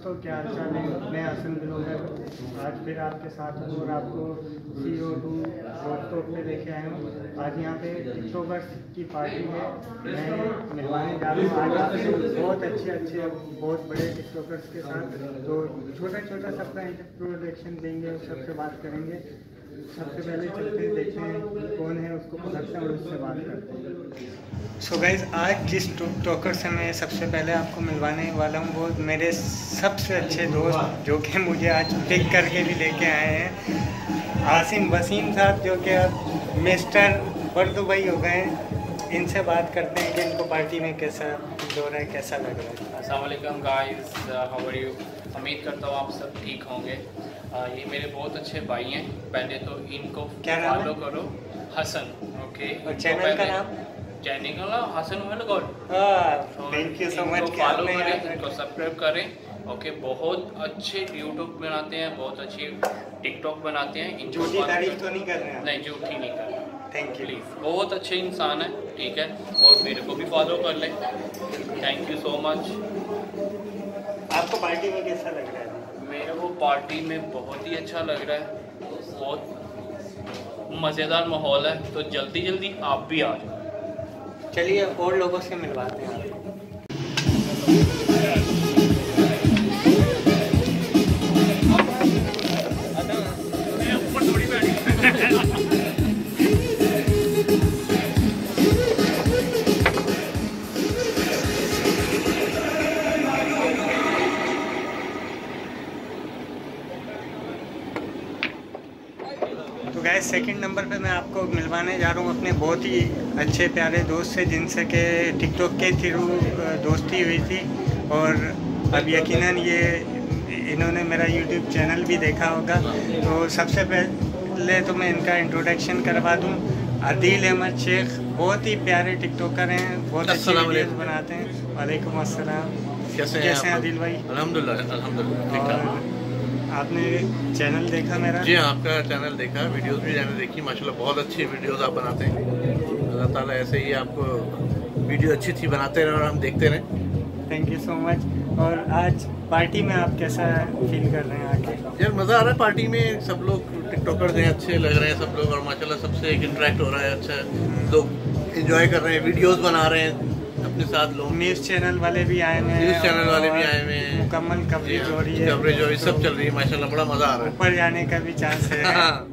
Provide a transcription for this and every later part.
दोस्तों, क्या हाल चाल है? मैं हसन ब्लॉगर आज फिर आपके साथ हूँ और आपको CO2 रोड पे लेके आया हूँ। आज यहाँ पे टिकटॉकर्स की पार्टी है, मैं मिलवाने जा रहा हूँ आज आपसे बहुत अच्छे बहुत बड़े टिकटॉकर्स के साथ। तो छोटा सबका इंट्रोडक्शन देंगे और सबसे बात करेंगे। सबसे पहले चलते हैं, देखते हैं कौन है, उसको पकड़ते हैं और उससे बात करते हैं। सो गाइज, आज जिस टिकटॉकर से मैं सबसे पहले आपको मिलवाने वाला हूँ वो मेरे सबसे अच्छे दोस्त, जो कि मुझे आज पिक करके भी लेके आए हैं, आसिम वसीम साहब, जो कि अब मिस्टर बर्दुबई हो गए हैं। इनसे बात करते हैं कि इनको पार्टी में कैसा हो रहा है, कैसा लग रहा है। अस्सलाम वालेकुम गाइस, हाउ आर यू? उम्मीद करता हूँ आप सब ठीक होंगे। ये मेरे बहुत अच्छे भाई हैं। पहले तो इनको फॉलो करो, हसन, ओके। और चैनल का नाम? चैनल का नाम हसन वेलगोड। Thank you so much. Follow करें, इनको सब्सक्राइब करें, ओके। बहुत अच्छे यूट्यूब बनाते हैं, बहुत अच्छी टिकटॉक बनाते हैं। झूठी तारीफ तो नहीं कर रहे हैं? नहीं, झूठी नहीं कर रहे। Thank you. प्लीज़, बहुत अच्छे इंसान है, ठीक है। और मेरे को भी फॉलो कर लें। Thank you so much. आपको पार्टी में कैसा लग रहा है? मेरे को पार्टी में बहुत ही अच्छा लग रहा है, बहुत मज़ेदार माहौल है। तो जल्दी आप भी आ जाओ। चलिए और लोगों से मिलवाते हैं आपको। तो गाइस, सेकंड नंबर पे मैं आपको मिलवाने जा रहा हूँ अपने बहुत ही अच्छे प्यारे दोस्त से, जिनसे कि टिकटॉक के थ्रू दोस्ती हुई थी। और अब यकीनन इन्होंने मेरा यूट्यूब चैनल भी देखा होगा। तो सबसे पहले तो मैं इनका इंट्रोडक्शन करवा दूँ। आदिल अहमद शेख बहुत ही प्यारे टिकटॉकर हैं, बहुत अच्छी वीडियोस बनाते हैं। वालेकुम अस्सलाम। कैसे हैं आदिल भाई? अल्हम्दुलिल्लाह। आपने चैनल देखा मेरा? जी, आपका चैनल देखा, वीडियोस भी मैंने देखी। माशाल्लाह बहुत अच्छी वीडियोस आप बनाते हैं। अल्लाह ताला ऐसे ही आपको वीडियो अच्छी बनाते रहे और हम देखते रहें। Thank you so much. और आज पार्टी में आप कैसा फील कर रहे हैं आके? यार मज़ा आ रहा है पार्टी में, सब लोग टिकटॉकर्स हैं, अच्छे लग रहे हैं सब लोग। और माशाल्लाह सबसे एक इंटरेक्ट हो रहा है, अच्छा लोग एंजॉय कर रहे हैं, वीडियोस बना रहे हैं अपने साथ लोग। न्यूज़ चैनल वाले भी आए हुए हैं, न्यूज़ चैनल वाले भी आए हुए हैं, मुकम्मल कवरेज हो रही है, कवरेज हो रही, सब चल रही है। माशाल्लाह बड़ा मज़ा आ रहा है। ऊपर जाने का भी चांस है।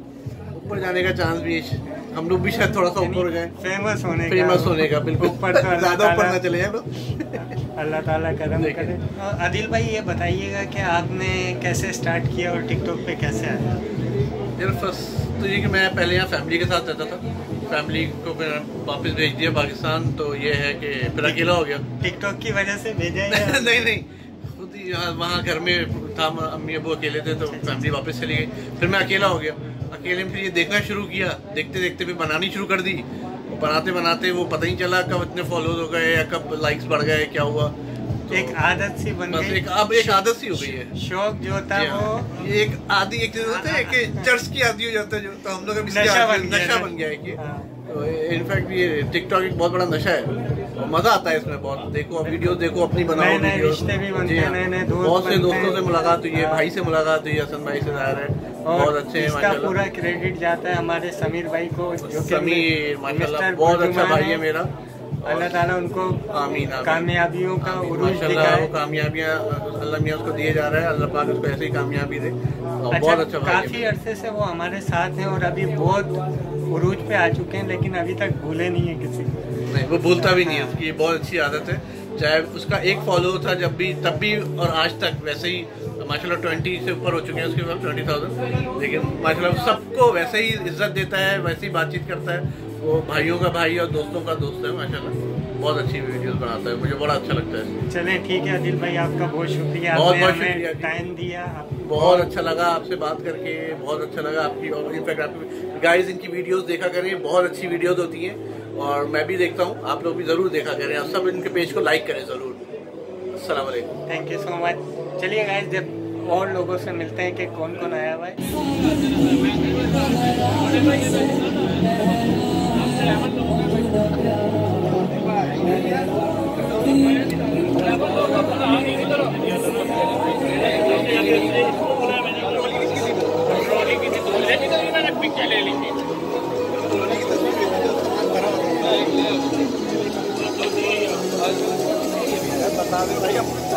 ऊपर जाने का चांस भी, हम लोग भी शायद थोड़ा सा ऊपर गए, फेमस होने का। बिल्कुल ऊपर तो ज़्यादा ऊपर ना चले जाए। अल्लाह ताला करम करे। आदिल भाई, ये बताइएगा कि आपने कैसे स्टार्ट किया और टिकटॉक पे कैसे आया? यार फर्स्ट तो ये कि मैं पहले यहाँ फैमिली के साथ रहता था, फैमिली को फिर वापस भेज दिया पाकिस्तान। तो ये है कि फिर अकेला हो गया। टिकटॉक की वजह से भेजा है? नहीं, खुद ही यहाँ वहाँ घर में था, अम्मी अबू अकेले थे, तो फैमिली वापस चली गई। फिर मैं अकेला हो गया। अकेले में फिर ये देखना शुरू किया, देखते देखते फिर बनानी शुरू कर दी। बनाते बनाते वो पता ही चला कब इतने फॉलोअर्स हो गए या कब लाइक्स बढ़ गए, क्या हुआ। तो एक आदत सी बन गई। अब एक आदत सी हो गई है। शौक जो था वो ये एक चीज होता है कि चर्च की आदि हो जाता है, जो तो हम लोग अभी नशा बन गया है कि तो इनफैक्ट ये टिकटॉक एक बहुत बड़ा नशा है। तो मजा आता है इसमें बहुत। देखो वीडियो देखो, अपनी बनाओ वीडियो। बहुत से दोस्तों से मुलाकात हुई है, भाई से मुलाकात हुई है, हसन भाई से ज़ाहिर है बहुत अच्छे हैं। इसका पूरा क्रेडिट जाता है हमारे समीर भाई को, जो समीर माशाल्लाह बहुत अच्छा भाई है मेरा। अल्लाह ताला उनको कामयाबियों का उरूज दिखाए। कामयाबियाँ अल्लाह मियाँ उसको दिए जा रहा है, अल्लाह पाक उसको ऐसे ही कामयाबी दे। बहुत अच्छा भाई, काफ़ी अरसे से वो हमारे साथ हैं और अभी बहुत उरूज पे आ चुके हैं, लेकिन अभी तक भूले नहीं है किसी को। नहीं, वो भूलता भी नहीं है, उसकी बहुत अच्छी आदत है। चाहे उसका एक फॉलो था जब भी, तब भी और आज तक वैसे ही माशाल्लाह 20 से ऊपर हो चुके हैं उसके पास, 20,000। लेकिन माशाल्लाह सबको वैसे ही इज्जत देता है, वैसे ही बातचीत करता है। वो भाइयों का भाई और दोस्तों का दोस्त है। माशाल्लाह बहुत अच्छी वीडियोस बनाता है, मुझे बड़ा अच्छा लगता है। चलें ठीक है आदिल भाई, आपका बहुत शुक्रिया, बहुत शुक्रिया, टाइम दिया। बहुत अच्छा लगा आपसे बात करके, बहुत अच्छा लगा आपकी। और इनफैक्ट आपकी गाइस इनकी वीडियोस देखा करें, बहुत अच्छी वीडियोस होती हैं और मैं भी देखता हूँ, आप लोग भी ज़रूर देखा करें। आप सब इनके पेज को लाइक करें ज़रूर। अस्सलाम वालेकुम। Thank you so much. चलिए गाइस, जब और लोगों से मिलते हैं कि कौन कौन आया हुआ है।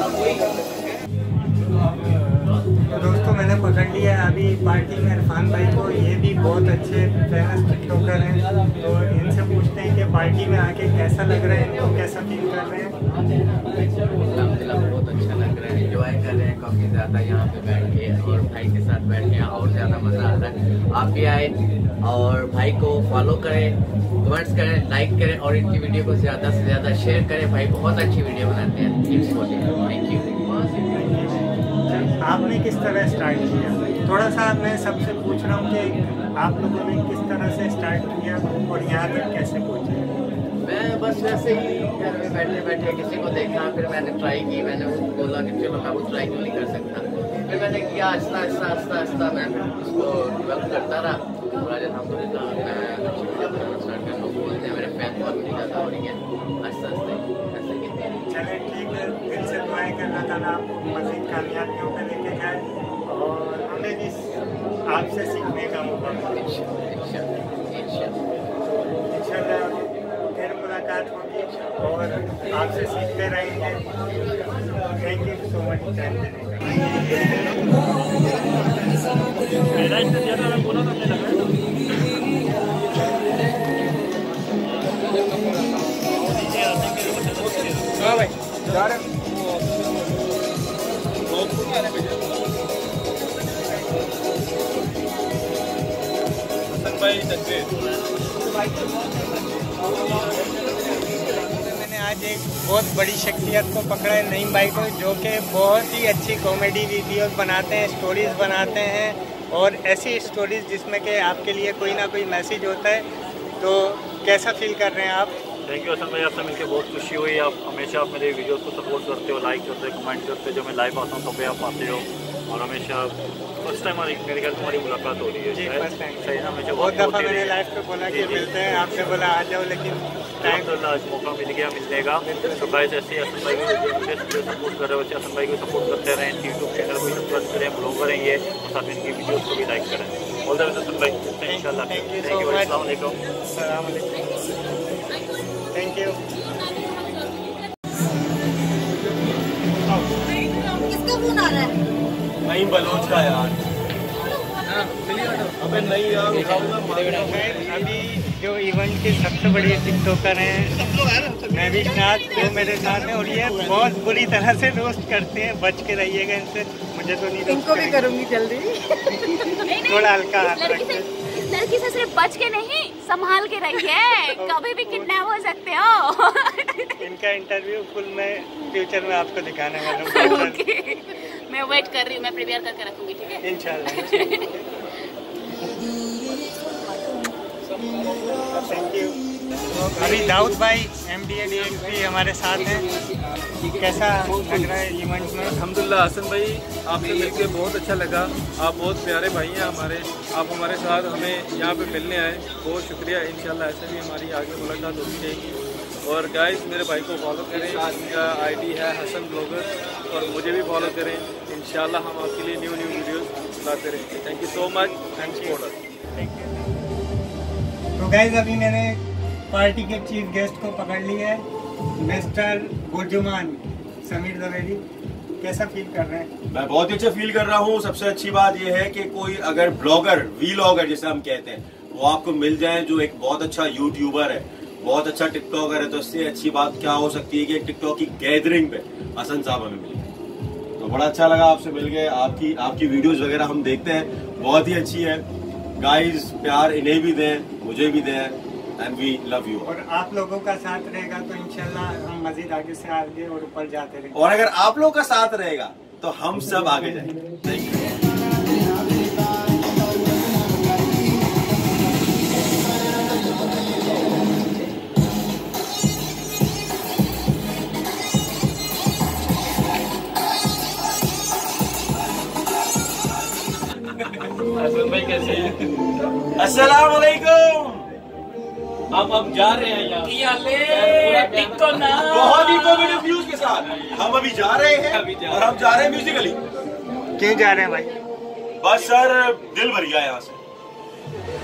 तो दोस्तों मैंने पकड़ लिया अभी पार्टी में इरफान भाई को। ये भी बहुत अच्छे फेमस टिकटॉकर हैं, तो इनसे पूछते हैं कि पार्टी में आके कैसा लग रहा है, इनको कैसा फील कर रहे हैं। अल्हम्दुलिल्लाह बहुत अच्छा लग रहा है, एंजॉय कर रहे हैं काफ़ी ज़्यादा यहाँ पे बैठ के, और भाई के साथ बैठ के और ज़्यादा मज़ा आ रहा है। आप भी आए और भाई को फॉलो करें, कमेंट्स करें, लाइक करें और इनकी वीडियो को ज़्यादा से ज़्यादा शेयर करें। भाई बहुत अच्छी वीडियो बनाते हैं। Thank you. आपने किस तरह स्टार्ट किया? थोड़ा सा मैं सबसे पूछ रहा हूँ कि आप लोगों ने किस तरह से स्टार्ट किया और यहाँ तक कैसे पहुँचे? मैं बस वैसे ही घर में बैठे बैठे किसी को देखा, फिर मैंने ट्राई की, मैंने बोला कि चलो मैं वो ट्राई क्यों नहीं कर सकता। फिर मैंने किया आहिस्ता आहिस्ता आहिस्ता आहिस्ता, मैं फिर उसको डेवलप करता रहा और आज अल्हम्दुलिल्लाह मैं अच्छी वीडियो बनाना स्टार्ट कर। लोग बोलते हैं मेरे फैन बहुत भी ज़्यादा हो रही है, आहिस्ता आहिस्ता ऐसे कहते हैं। चले ठीक है, दिल से दुआएं करना था ना आपको मज़ीद कामयाबियों पे लेके जाए और हमें भी आपसे सीखने का मौका मिले। इंशाल्लाह फिर मुलाकात होगी और आपसे सीखते रहेंगे। Thank you so much time देने हाँ भाई जा रहे मैंने आज एक बहुत बड़ी शख्सियत को पकड़ा है, नईम भाई को, जो कि बहुत ही अच्छी कॉमेडी वीडियोस बनाते हैं, स्टोरीज़ बनाते हैं और ऐसी स्टोरीज़ जिसमें कि आपके लिए कोई ना कोई मैसेज होता है। तो कैसा फील कर रहे हैं आप? थैंक यू हसन भाई, आपसे मिलकर बहुत खुशी हुई। आप हमेशा मेरे वीडियोस को सपोर्ट करते हो, लाइक करते हो, कमेंट करते हो। जो मैं लाइव आता हूँ तब पे आप आते हो और हमेशा फर्स्ट टाइम मेरे ख्याल तुम्हारी मुलाकात हो रही है। जी फर्स्ट टाइम। सही ना, हमेशा बहुत दफ़ा मैंने लाइव पे बोला कि मिलते हैं, आपने बोला आ जाओ, लेकिन टाइम आज मौका मिल गया मिलने का। तो गाइस ऐसे ही हसन भाई को सपोर्ट कर रहे हो, हसन भाई को सपोर्ट करते रहें। यूट्यूब चैनल को सब्सक्राइब करें, ब्लॉगर हैं ये, और साथ में इनकी वीडियोज़ को भी लाइक करें। ऑल द बेस्ट हसन भाई, इंशाल्लाह। थैंक यू थैंक यू, अस्सलाम वालेकुम। Thank you. किसका फोन आ रहा है? नहीं बलोच का यार। अबे नहीं यार, अभी जो इवेंट के सबसे बड़े टिकटॉकर हैं नवीश नाथ, जो मेरे साथ हैं, और ये बहुत बुरी तरह से रोस्ट करते हैं। बच के रहिएगा इनसे, मुझे तो नहीं। इनको भी करूंगी जल्दी। थोड़ा हल्का हाथ रखते। इस लड़की से सिर्फ बच के नहीं, संभाल के रहिए, कभी भी किडनैप हो सकते हो। इनका इंटरव्यू फुल में फ्यूचर में आपको दिखाने वाला हूँ। मैं वेट कर रही हूँ, मैं प्रिपेयर करके रखूंगी, ठीक है? इंशाल्लाह। Thank you. अभी दाऊद भाई MDA DXP हमारे साथ हैं। कैसा लग रहा है इवेंट में? अल्हम्दुलिल्लाह हसन भाई, आपसे मिलकर बहुत अच्छा लगा। आप बहुत प्यारे भाई हैं हमारे। आप हमारे साथ हमें यहाँ पे मिलने आए, बहुत शुक्रिया। इंशाल्लाह ऐसे भी हमारी आगे मुलाकात होती रहेगी। और गाइस मेरे भाई को फॉलो करें, इनका ID है हसन ब्लॉगर, और मुझे भी फॉलो करें। इंशाल्लाह हम आपके लिए न्यू वीडियोस लाते रहेंगे। Thank you so much. Thank you. तो गाइस अभी मैंने पार्टी के चीफ गेस्ट को पकड़ लिया है, मिस्टर गुरजुमान समीर द्विवेदी। कैसा फील कर रहे हैं? मैं बहुत ही अच्छा फील कर रहा हूँ। सबसे अच्छी बात यह है कि कोई अगर ब्लॉगर, वीलॉगर जिसे हम कहते हैं, वो आपको मिल जाए जो एक बहुत अच्छा यूट्यूबर है, बहुत अच्छा टिकटॉकर है, तो इससे अच्छी बात क्या हो सकती है कि टिकटॉक की गैदरिंग पे हसन साहब हमें मिल गए। तो बड़ा अच्छा लगा आपसे मिल गए। आपकी वीडियोस वगैरह हम देखते हैं, बहुत ही अच्छी है। गाइस प्यार इन्हें भी दें, मुझे भी दें, एंड वी लव यू। और आप लोगों का साथ रहेगा तो इंशाल्लाह हम मजीद आगे से आगे और ऊपर जाते रहेंगे। और अगर आप लोगों का साथ रहेगा तो हम सब आगे जाएंगे। Thank you. हसन भाई कैसे हैं? अस्सलाम वालेकुम। हम अब जा रहे हैं यहाँ बहुत ही कॉमेडी व्यूज के साथ हम अभी जा रहे हैं, और हम जा रहे हैं म्यूजिकली। क्यों जा रहे हैं भाई? बस सर दिल भर गया यहाँ से।